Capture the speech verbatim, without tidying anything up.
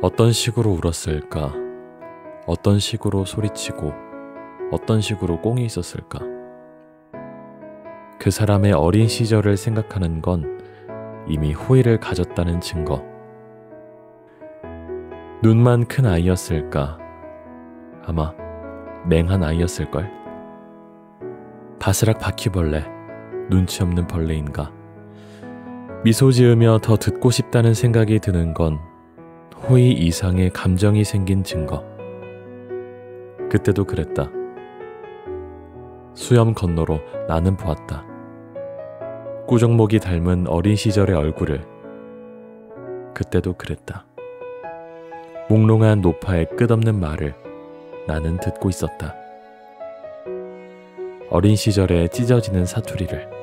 어떤 식으로 울었을까? 어떤 식으로 소리치고 어떤 식으로 꽁이 있었을까? 그 사람의 어린 시절을 생각하는 건 이미 호의를 가졌다는 증거. 눈만 큰 아이였을까? 아마 맹한 아이였을걸? 바스락 바퀴벌레, 눈치 없는 벌레인가? 미소 지으며 더 듣고 싶다는 생각이 드는 건 호의 이상의 감정이 생긴 증거. 그때도 그랬다. 수염 건너로 나는 보았다. 꾸정목이 닮은 어린 시절의 얼굴을. 그때도 그랬다. 몽롱한 노파의 끝없는 말을 나는 듣고 있었다. 어린 시절에 찢어지는 사투리를.